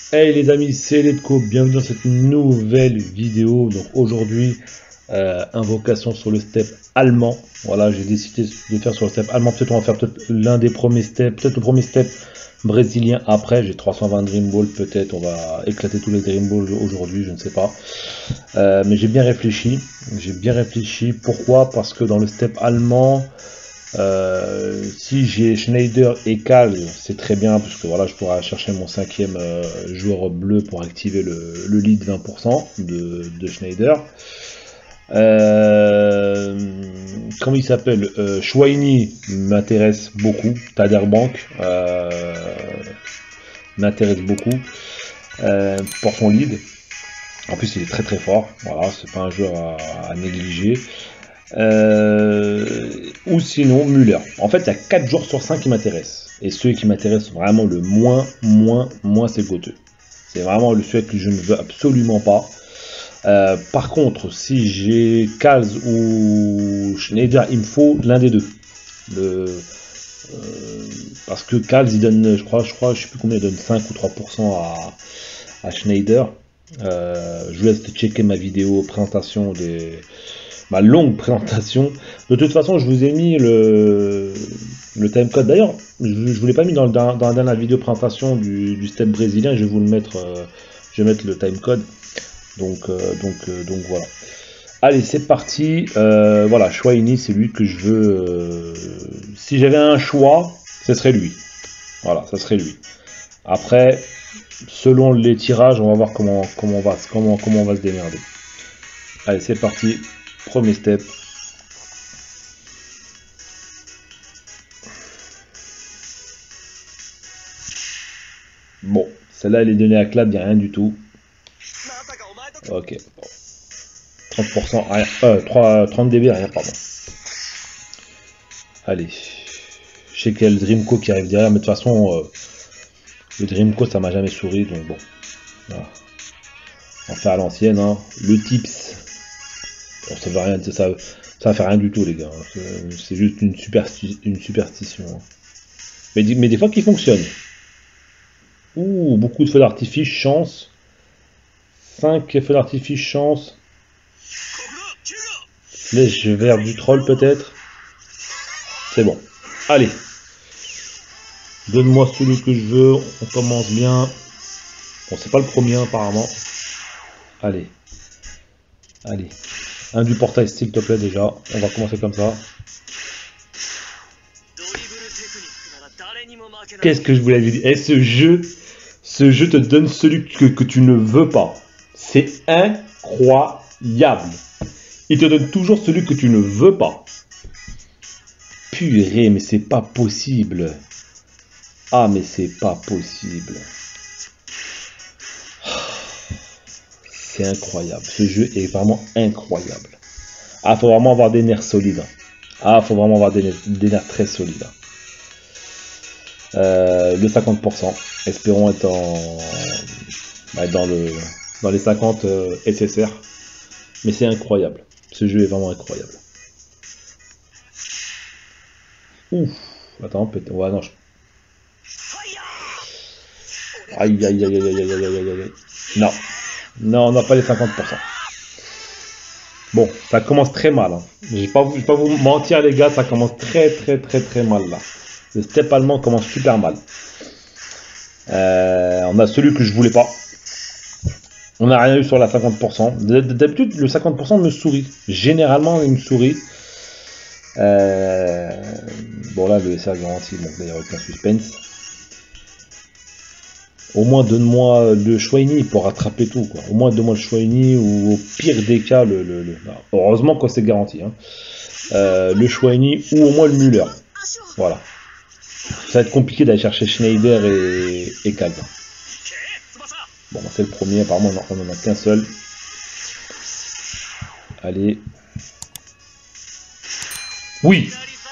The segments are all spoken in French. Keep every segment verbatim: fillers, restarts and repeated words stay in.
Hey les amis, c'est Letco, bienvenue dans cette nouvelle vidéo. Donc aujourd'hui, euh, invocation sur le step allemand. Voilà, j'ai décidé de faire sur le step allemand. Peut-être on va faire peut-être l'un des premiers steps, peut-être le premier step brésilien après. J'ai trois cent vingt Dream Ball, peut-être on va éclater tous les Dream Balls aujourd'hui, je ne sais pas. Euh, mais j'ai bien réfléchi, j'ai bien réfléchi. Pourquoi? Parce que dans le step allemand, Euh, si j'ai Schneider et Cal, c'est très bien, parce que voilà, je pourrais chercher mon cinquième euh, joueur bleu pour activer le, le lead vingt pour cent de, de Schneider. Euh, comment il s'appelle euh, Chouaini m'intéresse beaucoup. Taderbank euh, m'intéresse beaucoup euh, pour son lead. En plus, il est très très fort. Voilà, c'est pas un joueur à, à négliger. Euh, ou sinon Müller. En fait, il y a quatre joueurs sur cinq qui m'intéressent. Et ceux qui m'intéressent vraiment le moins, moins, moins, c'est Goethe. C'est vraiment le celui que je ne veux absolument pas. Euh, par contre, si j'ai Kals ou Schneider, il me faut l'un des deux. Le, euh, parce que Kals, il donne, je crois, je crois, je sais plus combien, il donne cinq ou trois pour cent à, à Schneider. Euh, je vous laisse checker ma vidéo présentation des ma longue présentation. De toute façon, je vous ai mis le, le timecode. D'ailleurs, je ne vous l'ai pas mis dans, dans, dans la dernière vidéo présentation du, du step brésilien. Je vais vous le mettre, euh, je vais mettre le timecode. Donc, euh, donc, euh, donc voilà. Allez, c'est parti. Euh, voilà, Chouaini, c'est lui que je veux. Euh, si j'avais un choix, ce serait lui. Voilà, ce serait lui. Après, selon les tirages, on va voir comment, comment, on, va, comment, comment on va se démerder. Allez, c'est parti. Premier step. Bon, celle-là, elle est donnée à clap, il n'y a rien du tout. Ok. trente pour cent, rien. Euh, trois, trente D B, rien, pardon. Allez. Je sais qu'il y a le Dreamco qui arrive derrière, mais de toute façon, euh, le Dreamco, ça m'a jamais souri, donc bon. Voilà. On va faire à l'ancienne, hein. Le tips. Bon, ça va rien, ça, ça va faire rien du tout, les gars. C'est juste une, supersti une superstition. Hein. Mais, mais des fois qui fonctionne. Ouh, beaucoup de feux d'artifice, chance. cinq feux d'artifice, chance. Flèche vert du troll, peut-être. C'est bon. Allez. Donne-moi celui que je veux. On commence bien. Bon, c'est pas le premier, apparemment. Allez. Allez. Un du portail, s'il te plaît, déjà. On va commencer comme ça. Qu'est-ce que je voulais dire? Et ce jeu, ce jeu te donne celui que, que tu ne veux pas. C'est incroyable. Il te donne toujours celui que tu ne veux pas. Purée, mais c'est pas possible. Ah, mais c'est pas possible. C'est incroyable. Ce jeu est vraiment incroyable. Ah, faut vraiment avoir des nerfs solides. Ah, faut vraiment avoir des nerfs, des nerfs très solides. Euh, le cinquante pour cent. Espérons être en, bah, dans, le, dans les cinquante euh, S S R. Mais c'est incroyable. Ce jeu est vraiment incroyable. Ouf. Attends, peut-être. Ouais, non. Je... Aïe, aïe, aïe, aïe, aïe, aïe, aïe, aïe, aïe. Non. Non, on n'a pas les cinquante pour cent. Bon, ça commence très mal. Hein. Je vais pas, je vais pas vous mentir, les gars. Ça commence très, très, très, très mal, là. Le step allemand commence super mal. Euh, on a celui que je voulais pas. On n'a rien eu sur la cinquante pour cent. D'habitude, le cinquante pour cent me sourit. Généralement, il me sourit. Euh, bon, là, le S R garanti. Bon, il n'y a aucun suspense. Au moins, donne-moi le Chouaini pour rattraper tout. Quoi. Au moins, donne-moi le Chouaini ou au pire des cas, le. le, le... Heureusement que c'est garanti. Hein. Euh, le Chouaini ou au moins le Müller. Voilà. Ça va être compliqué d'aller chercher Schneider et, et Cal. Bon, c'est le premier, apparemment on n'en a qu'un seul. Allez. Oui.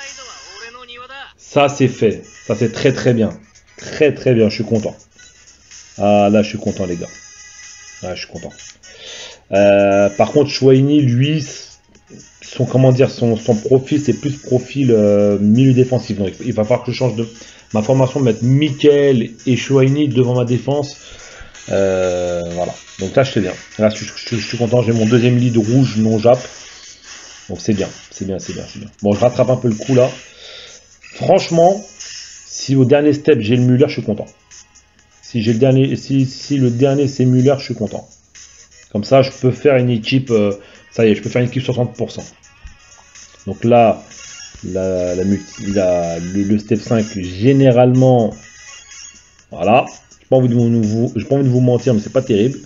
Ça c'est fait. Ça c'est très très bien. Très très bien, je suis content. Ah là je suis content les gars. Ah je suis content. Euh, par contre Chouaini, lui, son comment dire, son, son profil c'est plus profil euh, milieu défensif. Donc il va falloir que je change de ma formation, mettre Mikel et Chouaini devant ma défense. Euh, voilà. Donc là, je sais bien. Là, je, je, je suis content. J'ai mon deuxième lead rouge non Jap. Donc c'est bien. C'est bien, c'est bien, c'est bien. Bon, je rattrape un peu le coup là. Franchement, si au dernier step j'ai le Muller, je suis content. Si j'ai le dernier, si, si le dernier c'est Muller, je suis content. Comme ça, je peux faire une équipe. Euh, ça y est, je peux faire une équipe soixante pour cent. Donc là, la, la multi, la, le, le step cinq, généralement, voilà. J'ai pas envie de vous, j'ai pas envie de vous mentir, mais c'est pas terrible.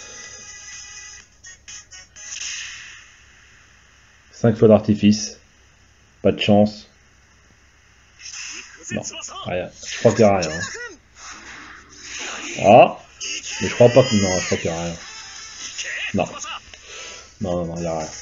cinq feux d'artifice. Pas de chance. Non, rien. Je crois qu'il n'y a rien. Hein. Ah, mais je crois pas que... Non, je crois qu'il n'y a rien. Non. Non, non, non, il n'y a rien.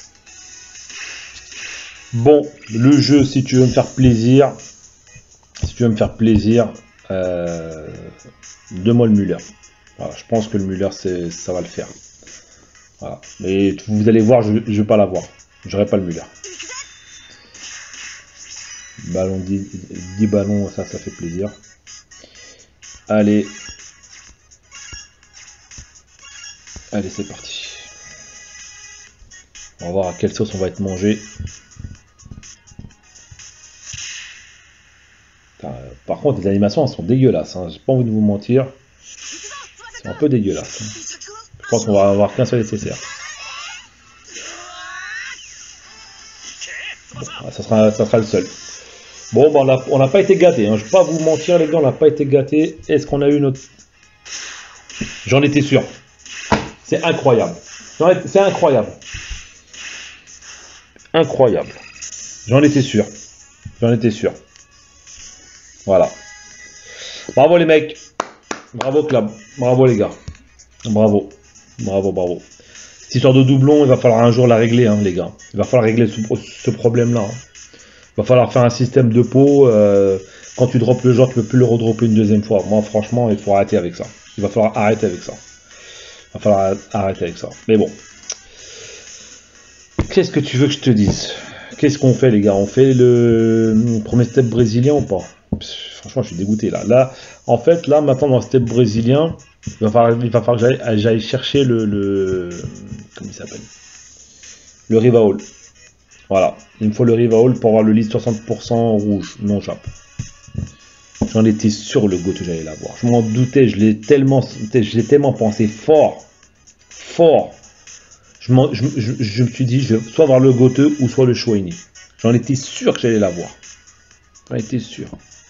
Bon, le jeu, si tu veux me faire plaisir, si tu veux me faire plaisir, euh, donne-moi le Muller. Voilà, je pense que le Muller, ça va le faire. Voilà. Mais vous allez voir, je ne vais pas l'avoir. J'aurai pas le Muller. Ballon, dix, dix ballons, ça, ça fait plaisir. Allez. Allez, c'est parti. On va voir à quelle sauce on va être mangé. Par contre, les animations, elles sont dégueulasses. Hein. J'ai pas envie de vous mentir. C'est un peu dégueulasse. Hein. Je pense qu'on va avoir qu'un seul nécessaire. Bon, ça sera, ça sera le seul. Bon, bah, on n'a pas été gâtés. Hein. Je ne vais pas vous mentir, les gars, on n'a pas été gâtés. Est-ce qu'on a eu notre... J'en étais sûr. C'est incroyable. C'est incroyable. Incroyable. J'en étais sûr. J'en étais sûr. Voilà. Bravo les mecs. Bravo club. Bravo les gars. Bravo. Bravo, bravo. Cette histoire de doublon, il va falloir un jour la régler, hein, les gars. Il va falloir régler ce, ce problème-là. Hein. Il va falloir faire un système de pot. Euh, quand tu droppes le joueur, tu ne peux plus le redropper une deuxième fois. Moi, franchement, il faut arrêter avec ça. Il va falloir arrêter avec ça. Il va falloir arrêter avec ça. Mais bon. Qu'est-ce que tu veux que je te dise? Qu'est-ce qu'on fait, les gars? On fait le premier step brésilien ou pas? Franchement, je suis dégoûté là. Là, en fait, là, maintenant, dans le step brésilien, il va falloir, il va falloir que j'aille chercher le, le... Comment il s'appelle? Le Rivaol. Voilà. Il me faut le Rivaol pour avoir le lead soixante pour cent rouge, non Jap. J'en étais sûr, le Goto, j'allais l'avoir. Je m'en doutais, je l'ai tellement, je l'ai tellement pensé fort. Fort. Je, je, je, je me suis dit, je vais soit avoir le Goto ou soit le Chouini. J'en étais sûr que j'allais l'avoir. J'en étais sûr.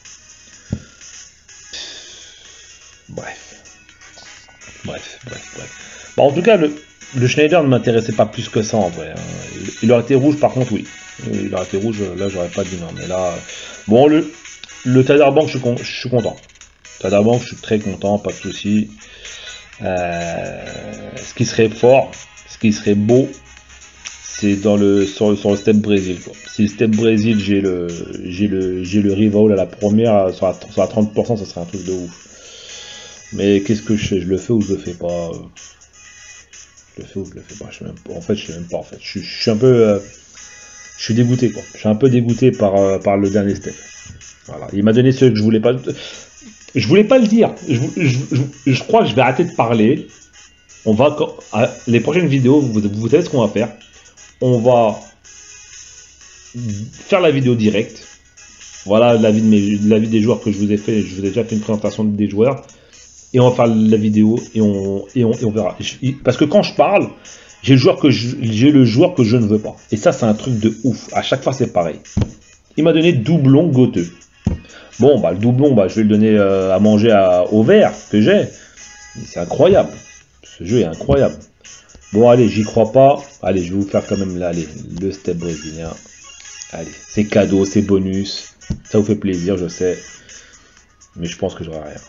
Bref. Bref, bref, bref. Bon, en tout cas, le, le Schneider ne m'intéressait pas plus que ça en vrai. Hein. Il, il aurait été rouge, par contre, oui. Il aurait été rouge, là, j'aurais pas dit non. Mais là, bon, le, le Tadarbank, je, je suis content. Tadarbank, je suis très content, pas de souci. Euh, ce qui serait fort, ce qui serait beau, c'est dans le sur, sur le step Brésil. Quoi. Si le step Brésil, j'ai le j'ai le j'ai le Rivaol à la première, sur la, sur la trente pour cent, ça serait un truc de ouf. Mais qu'est-ce que je fais? Je le fais ou je le fais pas? Je le fais ou je le fais pas? Je sais même pas. En fait, je sais même pas. En fait, je, je suis un peu, euh, je suis dégoûté quoi. Je suis un peu dégoûté par euh, par le dernier step. Voilà. Il m'a donné ce que je voulais pas. Je voulais pas le dire. Je, je, je, je crois que je vais arrêter de parler. On va les prochaines vidéos. Vous, vous savez ce qu'on va faire? On va faire la vidéo directe. Voilà l'avis de mes, l'avis des joueurs que je vous ai fait. Je vous ai déjà fait une présentation des joueurs. Et on va faire la vidéo et on, et on, et on verra. Je, parce que quand je parle, j'ai le joueur que je, j'ai le joueur que je ne veux pas. Et ça, c'est un truc de ouf. À chaque fois, c'est pareil. Il m'a donné doublon Goto. Bon, bah le doublon, bah, je vais le donner euh, à manger à, au vert que j'ai. C'est incroyable. Ce jeu est incroyable. Bon, allez, j'y crois pas. Allez, je vais vous faire quand même là, allez, le step brésilien. Allez, c'est cadeau, c'est bonus. Ça vous fait plaisir, je sais. Mais je pense que j'aurai rien.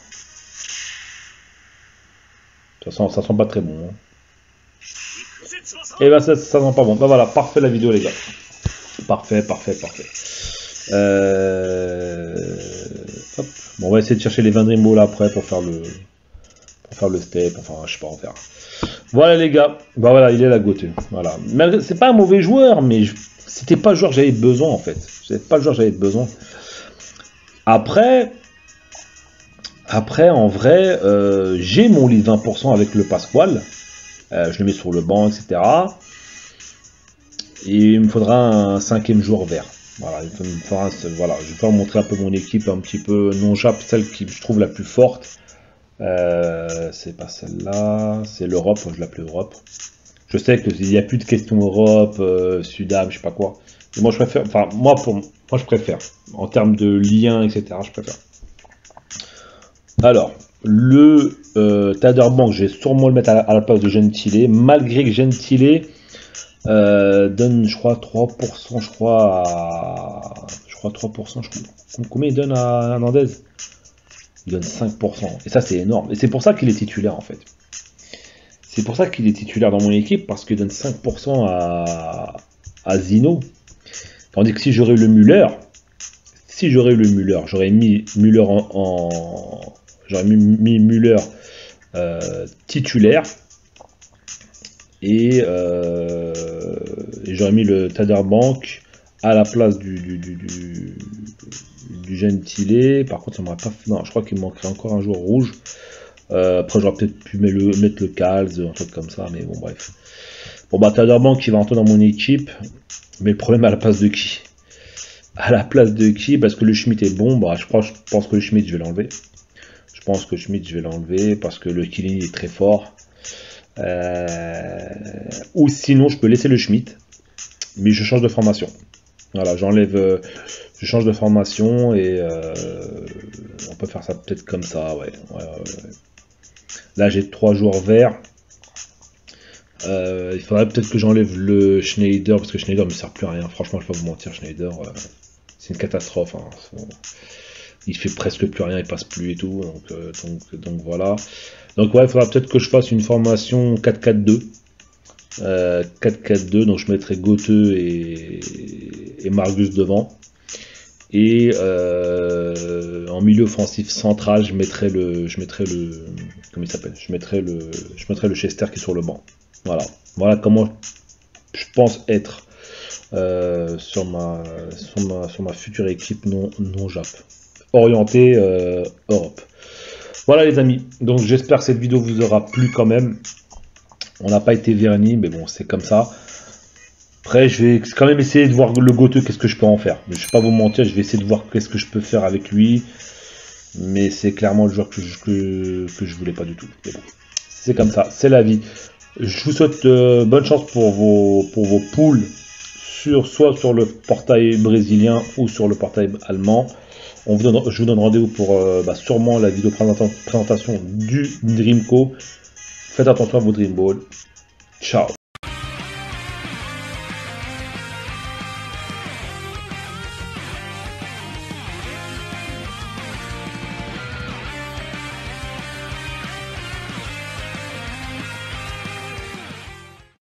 Ça sent, ça sent pas très bon. Hein. Et ben ça, ça sent pas bon. Ben voilà, parfait la vidéo les gars. Parfait, parfait, parfait. Euh... Hop. Bon, on va essayer de chercher les vingt Dream Ball après pour faire le pour faire le step. Enfin, je sais pas, on verra. Voilà les gars. Ben voilà, il est la Goto. Voilà. C'est pas un mauvais joueur, mais je... c'était pas le joueur que j'avais besoin en fait. C'était pas le joueur que j'avais besoin. Après. Après, en vrai, euh, j'ai mon lit de vingt pour cent avec le Pasquale. Euh, je le mets sur le banc, et cetera. Et il me faudra un cinquième joueur vert. Voilà, il me faudra, voilà, je vais faire montrer un peu mon équipe un petit peu non-jap, celle qui je trouve la plus forte. Euh, c'est pas celle-là, c'est l'Europe, je l'appelle Europe. Je sais qu'il n'y a plus de questions Europe, euh, Sudam, je sais pas quoi. Et moi je préfère, enfin moi pour moi je préfère. En termes de liens, et cetera. Je préfère. Alors, le euh, Taderbank, je vais sûrement le mettre à la, à la place de Gentile, malgré que Gentile euh, donne, je crois, trois pour cent, je crois, à... Je crois trois pour cent, je crois. Combien il donne à Hernandez? Il donne cinq pour cent. Et ça, c'est énorme. Et c'est pour ça qu'il est titulaire, en fait. C'est pour ça qu'il est titulaire dans mon équipe, parce qu'il donne cinq pour cent à, à Zino. Tandis que si j'aurais eu le Müller, si j'aurais eu le Müller, j'aurais mis Müller en... en... J'aurais mis, mis Müller euh, titulaire. Et, euh, et j'aurais mis le Taderbank à la place du, du, du, du, du Gentile. Par contre, ça m'aurait pas fait. Non, je crois qu'il me manquerait encore un joueur rouge. Euh, après, j'aurais peut-être pu mettre le, mettre le Calz, un truc comme ça, mais bon, bref. Bon, bah, Taderbank qui va entrer dans mon équipe. Mais le problème, à la place de qui? À la place de qui? Parce que le Schmitt est bon. Bah, je, crois, je pense que le Schmitt, je vais l'enlever. Je pense que Schmitt, je vais l'enlever parce que le Killing est très fort. Euh, ou sinon je peux laisser le Schmitt, mais je change de formation. Voilà, j'enlève, euh, je change de formation et euh, on peut faire ça peut-être comme ça, ouais. ouais, ouais, ouais. Là j'ai trois joueurs verts. Euh, il faudrait peut-être que j'enlève le Schneider parce que Schneider me sert plus à rien. Franchement, je vais pas vous mentir, Schneider, euh, c'est une catastrophe. Hein. Il fait presque plus rien, il passe plus et tout. Donc, euh, donc, donc voilà. Donc ouais, il faudra peut-être que je fasse une formation quatre quatre deux. Euh, quatre quatre deux, donc je mettrai Goteux et, et Margus devant. Et euh, en milieu offensif central, je mettrai le. Je mettrai le. Comment il s'appelle? Je mettrai le. Je mettrai le Chester qui est sur le banc. Voilà. Voilà comment je pense être euh, sur, ma, sur, ma, sur ma future équipe non, non Jap. Orientée euh, Europe. Voilà les amis, donc j'espère que cette vidéo vous aura plu quand même. On n'a pas été vernis, mais bon, c'est comme ça. Après, je vais quand même essayer de voir le Goteux, qu'est-ce que je peux en faire. Je ne vais pas vous mentir, je vais essayer de voir qu'est-ce que je peux faire avec lui. Mais c'est clairement le joueur que je, que, que je voulais pas du tout. Mais bon, c'est comme ça, c'est la vie. Je vous souhaite euh, bonne chance pour vos, pour vos poules, sur, soit sur le portail brésilien ou sur le portail allemand. On vous donne, je vous donne rendez-vous pour euh, bah, sûrement la vidéo présentation du Dreamco. Faites attention à vos Dream Ball. Ciao.